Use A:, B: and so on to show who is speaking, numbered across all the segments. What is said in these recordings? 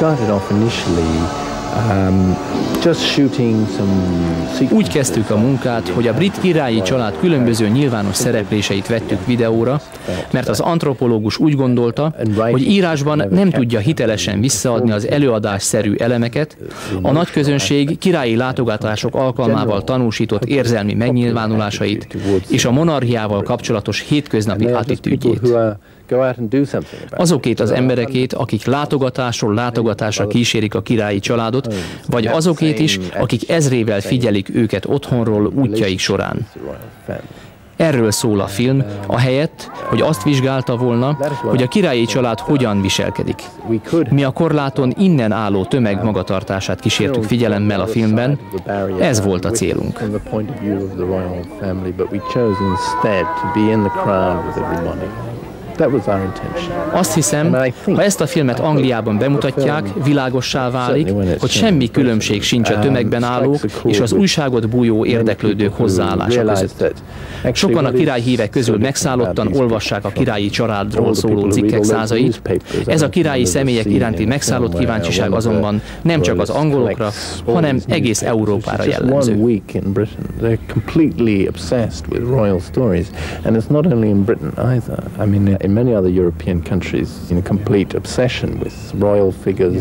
A: Úgy kezdtük a munkát, hogy a brit királyi család különböző nyilvános szerepléseit vettük videóra, mert az antropológus úgy gondolta, hogy írásban nem tudja hitelesen visszaadni az előadásszerű elemeket, a nagyközönség királyi látogatások alkalmával tanúsított érzelmi megnyilvánulásait és a monarchiával kapcsolatos hétköznapi attitűdjét. Azokét az emberekét, akik látogatásról látogatásra kísérik a királyi családot, vagy azokét is, akik ezrével figyelik őket otthonról útjaik során. Erről szól a film, ahelyett, hogy azt vizsgálta volna, hogy a királyi család hogyan viselkedik. Mi a korláton innen álló tömeg magatartását kísértük figyelemmel a filmben, ez volt a célunk. Azt hiszem, ha ezt a filmet Angliában bemutatják, világossá válik, hogy semmi különbség sincs a tömegben állók és az újságot bújó érdeklődők hozzáállása között. Sokan a királyhívek közül megszállottan olvassák a királyi családról szóló cikkek százait. Ez a királyi személyek iránti megszállott kíváncsiság azonban nem csak az angolokra, hanem egész Európára jellemző.
B: In many other European countries, a complete obsession with royal figures.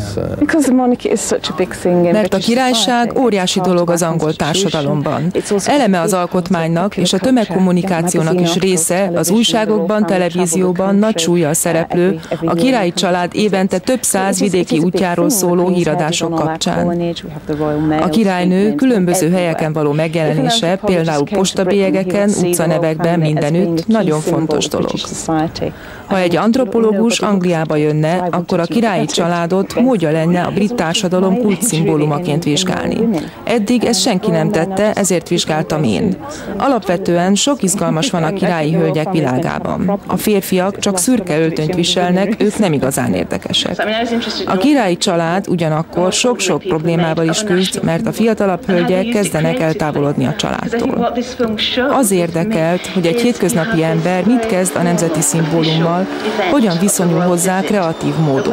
C: Mert a királyság óriási dolog az angol társadalomban. Eleme az alkotmánynak és a tömegkommunikációnak is része az újságokban, televízióban nagy súllyal szereplő, a királyi család évente több száz vidéki útjáról szóló híradások kapcsán. A királynő különböző helyeken való megjelenése, például postabélyegeken, utcanevekben, mindenütt nagyon fontos dolog. Ha egy antropológus Angliába jönne, akkor a királyi családot módja lenne a brit társadalom kulcsszimbólumaként vizsgálni. Eddig ezt senki nem tette, ezért vizsgáltam én. Alapvetően sok izgalmas van a királyi hölgyek világában. A férfiak csak szürke öltönyt viselnek, ők nem igazán érdekesek. A királyi család ugyanakkor sok-sok problémával is küzd, mert a fiatalabb hölgyek kezdenek eltávolodni a családtól. Az érdekelt, hogy egy hétköznapi ember mit kezd a nemzeti szimbólummal, hogyan viszonyul hozzá kreatív módon.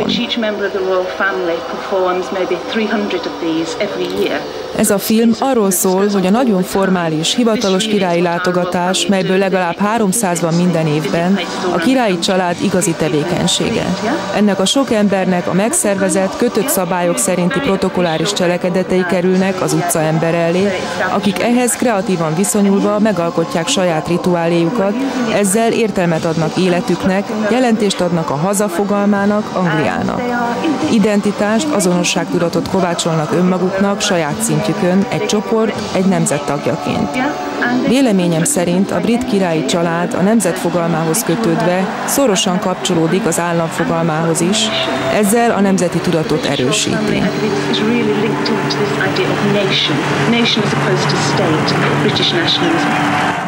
C: Ez a film arról szól, hogy a nagyon formális, hivatalos királyi látogatás, melyből legalább 300 van minden évben, a királyi család igazi tevékenysége. Ennek a sok embernek a megszervezett, kötött szabályok szerinti protokolláris cselekedetei kerülnek az utca ember elé, akik ehhez kreatívan viszonyulva megalkotják saját rituáléjukat, ezzel értelmet adnak életüknek, jelentést adnak a haza fogalmának, Angliának. Identitást, azonosságtudatot kovácsolnak önmaguknak saját szintjükön, egy csoport, egy nemzet tagjaként. Véleményem szerint a brit királyi család a nemzet fogalmához kötődve szorosan kapcsolódik az állam fogalmához is, ezzel a nemzeti tudatot erősíti. Nation as opposed to state, British nationalism.